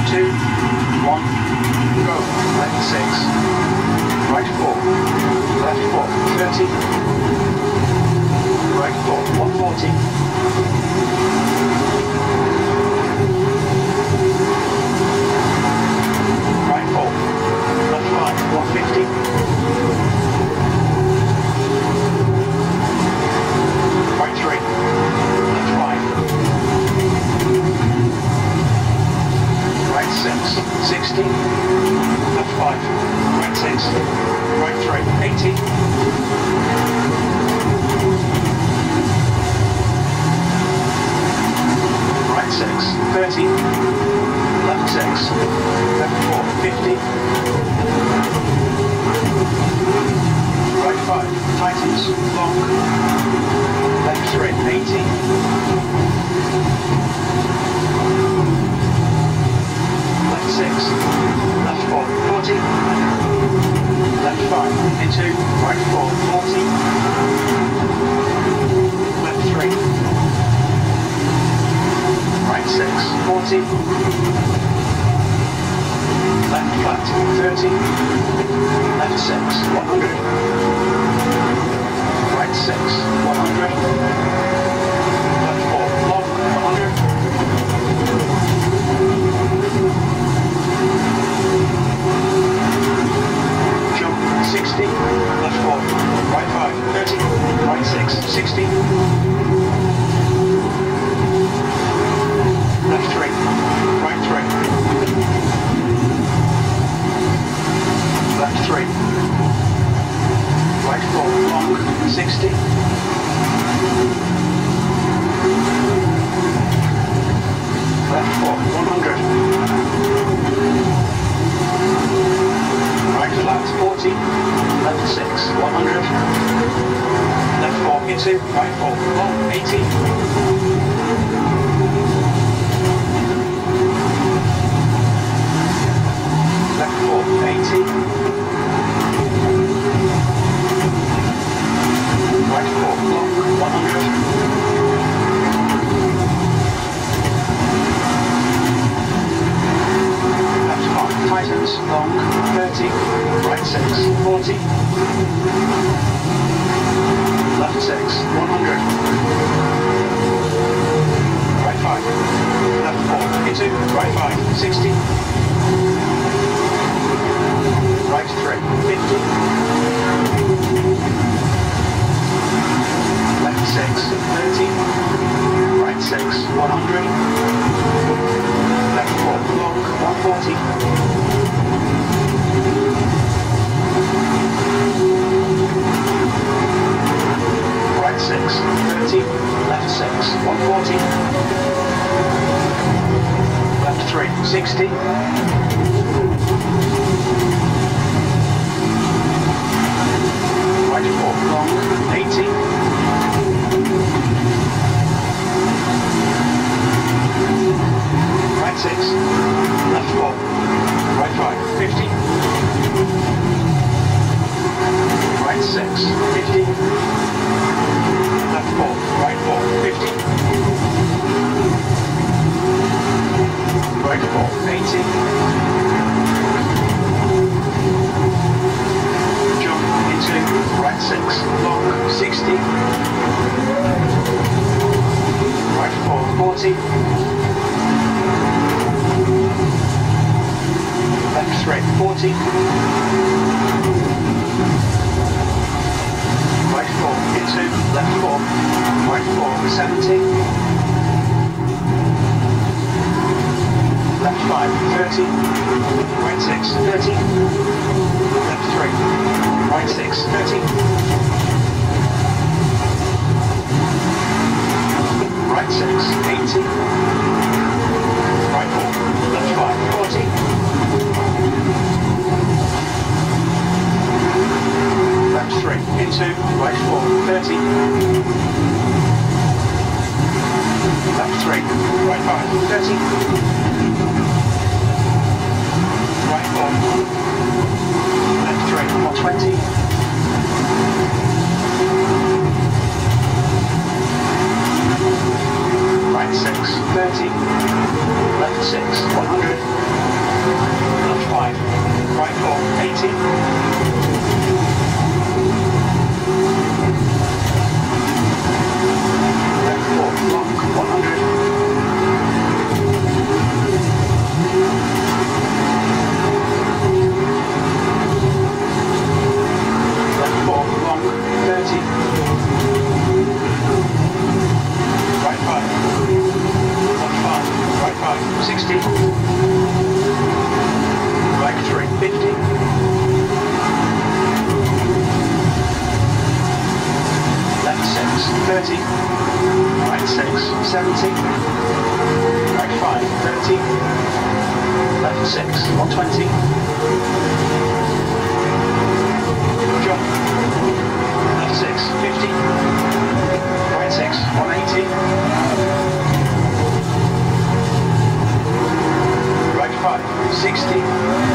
2, 1, go. Left 6, right 4, left 4, 30, right 4, 140, right 4, left 5, 150, right 3, left 5, right 6, 60, left 5, right 6, right 3, 80, right 6, 30, left 6, left 4, 50, right 5, tightens, long, left 3, 80, left 6, left 4, 40, left 5, into, right 4, 40, left 3, right 6, 40, left flat, 30, left 6, 100, right 6, 100, left 4, long, 100, jump, 60, left 4, right 5, 30, right 6, 60, left 3, right 3, left 3, right 4, long, 60, left 4, 100, right flat, 40, left 6, 100, left 4, into, right 4, long, 80, left 4, 80, right 4, long, 100, left 5, tightens, long, 30, right 6, 40, left 6, 100, right 5, left 4, into, right 5, 60, right 3, 50, left 6, 30, right 6, 100, left 4, long, 140, right 6, 30, left 6, 140, left 3, 60, right 4, long, 80, right 6, left 4, right 5, 50, right 6, 50, left 4, right 4, 50, right 4, 80, jump into right 6, long, 60, right 4, 40, left 3, 40, right 4, into, left 4, right 4, 70, left 5, 30, right 6, 30, left 3, right 6, 30, right 6, 80, right 4, left 5, 40, left 3, into, right 4, 30, left 3, right 5, 30, right 4, left 3, 120, right 6, 30, left 6, 100, 60. Right 3, 50. Left 6, 30. Right 6, 70. Right 5, 30. Left 6, 120. Jump. Left 6, 50. Right 6, 180. Right 5, 60.